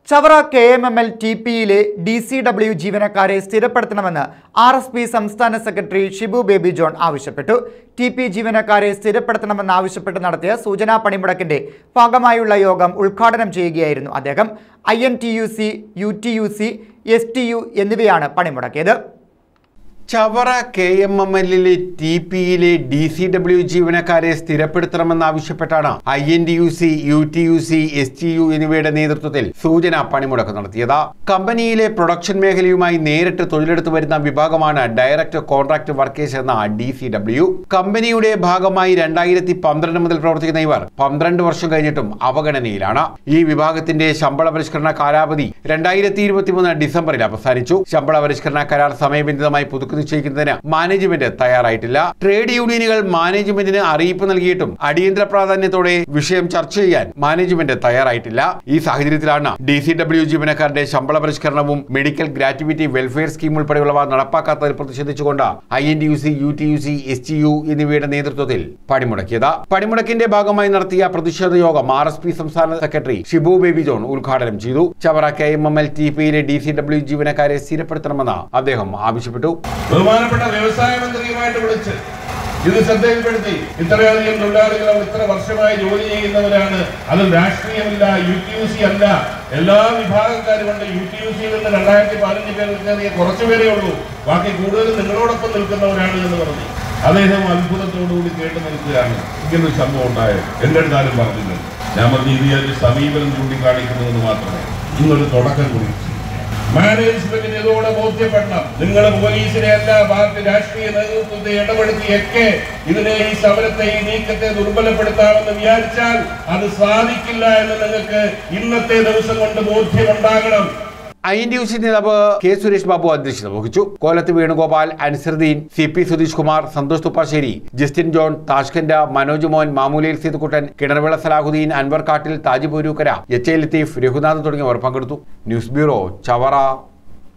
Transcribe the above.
Chavara KMML TPയിലെ DCW ജീവനക്കാരെ സ്ഥിരപ്പെടുത്തണമെന്ന് RSP സംസ്ഥാന സെക്രട്ടറി ഷിബു ബേബി ജോൺ ആവശ്യപ്പെട്ടു. TP ജീവനക്കാരെ സ്ഥിരപ്പെടുത്തണമെന്നാവശ്യപ്പെട്ട് നടത്തിയ സൂചനാ പണിമുടക്കിന്റെ ഭാഗമായുള്ള യോഗം ഉദ്ഘാടനം ചെയ്യുകയായിരുന്നു അദ്ദേഹം. INTUC, UTUC, STU എന്നിവയാണ് പണിമുടക്കിയത്. ചവറ KMML TPയിലെ DCW ജീവനക്കാരെ സ്ഥിരപ്പെടുത്തണമെന്നാവശ്യപ്പെട്ടാണ് INTUC, UTUC, STU എന്നിവയുടെ നേതൃത്വത്തിൽ സൂചനാ പണിമുടക്ക് നടത്തിയത്. കമ്പനിയിലെ പ്രൊഡക്ഷൻ മേഖലയുമായി നേരിട്ട് തൊഴിലെടുത്തു വരുന്ന വിഭാഗമാണ് ഡയറക്ട് കോൺട്രാക്ട് വർക്കേഴ്സ് എന്ന DCW. കമ്പനിയുടെ ഭാഗമായി 2012 മുതൽ പ്രവർത്തിക്കുന്ന ഇവർ 12 വർഷം കഴിഞ്ഞിട്ടും അവഗണനയിലാണ്. ഈ വിഭാഗത്തിന്റെ ശമ്പള പരിഷ്കരണ കാലാവധി 2023 ഡിസംബറിൽ അവസാനിച്ചു. ശമ്പള പരിഷ്കരണ കരാർ സമയബന്ധിതമായി പുതുക്കി നിശ്ചയിക്കുന്നതിന് മാനേജ്മെന്റ് തയ്യാറായിട്ടില്ല. ട്രേഡ് യൂണിയനുകൾ മാനേജ്മെന്റിന് അറിയിപ്പ് നൽകിയിട്ടും അടിയന്തര പ്രാധാന്യത്തോടെ വിഷയം ചർച്ച ചെയ്യാൻ മാനേജ്മെന്റ് തയ്യാറായിട്ടില്ല. ഈ സാഹചര്യത്തിലാണ് DCW ജീവനക്കാരുടെ ശമ്പള പരിഷ്കരണവും മെഡിക്കൽ ഗ്രാറ്റുവിറ്റി വെൽഫെയർ സ്കീം ഉൾപ്പെടെയുള്ളവ നടപ്പാക്കാത്തതിൽ പ്രതിഷേധിച്ചുകൊണ്ട് INTUC, UTUC, STU എന്നിവയുടെ നേതൃത്വത്തിൽ പണിമുടക്കിയത്. പണിമുടക്കിന്റെ ഭാഗമായി നടത്തിയ പ്രതിഷേധ യോഗം RSP സംസ്ഥാന സെക്രട്ടറി ഷിബു ബേബി ജോൺ ഉദ്ഘാടനം ചെയ്തു. ചവറ KMML TPയിലെ DCW ജീവനക്കാരെ സ്ഥിരപ്പെടുത്തണമെന്ന് അദ്ദേഹം ആവശ്യപ്പെട്ടു. ബഹുമാനപ്പെട്ട വ്യവസായ മന്ത്രിയുമായിട്ട് വിളിച്ച് ഇത് ശ്രദ്ധയിൽപ്പെടുത്തി. ഇത്രയധികം തൊഴിലാളികൾ അവർ ഇത്ര വർഷമായി ജോലി ചെയ്യുന്നവരാണ്. അതിൽ രാഷ്ട്രീയമില്ല, UTUC അല്ല, എല്ലാ വിഭാഗക്കാരുമുണ്ട്. UTUCയിൽ നിന്ന് 2015 പേർ കയറിയ കുറച്ചുപേരേ ഉള്ളൂ, ബാക്കി കൂടുതലും നിങ്ങളോടൊപ്പം നിൽക്കുന്നവരാണ് എന്ന് പറഞ്ഞു. അദ്ദേഹം അത്ഭുതത്തോടുകൂടി കേട്ട് നിൽക്കുകയാണ്. ഇങ്ങനൊരു സംഭവം ഉണ്ടായത് എന്റെ അടുത്താലും പറഞ്ഞില്ല. ഞാൻ പറഞ്ഞു ഇത് സമീപനം ചൂണ്ടിക്കാണിക്കുന്നതെന്ന് മാത്രമേ. ഇന്നൊരു തുടക്കം കുറിച്ചു. മാനേജ്മെന്റിന് ഇതോടെ ബോധ്യപ്പെടണം. നിങ്ങൾ പോലീസിനെ അല്ല, പാർട്ടി രാഷ്ട്രീയ നേതൃത്വത്തെ ഇടപെടുത്തിയൊക്കെ ഇതിനെ, ഈ സമരത്തെ, ഈ നീക്കത്തെ ദുർബലപ്പെടുത്താമെന്ന് വിചാരിച്ചാൽ അത് സാധിക്കില്ല എന്ന് നിങ്ങൾക്ക് ഇന്നത്തെ ദിവസം കൊണ്ട് ബോധ്യമുണ്ടാകണം. INTUC നേതാവ് K. സുരേഷ് ബാബു അധ്യക്ഷത വഹിച്ചു. കോലത്ത് വേണുഗോപാൽ, അൻസറുദ്ദീൻ, CP സുധീഷ് കുമാർ, സന്തോഷ് തുപ്പാശ്ശേരി, ജസ്റ്റിൻ ജോൺ, താഷ്കന്റ്, മനോജ് മോൻ, മാമൂലയിൽ സീതുക്കുട്ടൻ, കിണർവിള സലാഹുദ്ദീൻ, അൻവർ കാട്ടിൽ, താജിബ് ഉരൂക്കര, HA ലത്തീഫ്, രഘുനാഥ് തുടങ്ങിയവർ പങ്കെടുത്തു. News bureau, Chavara.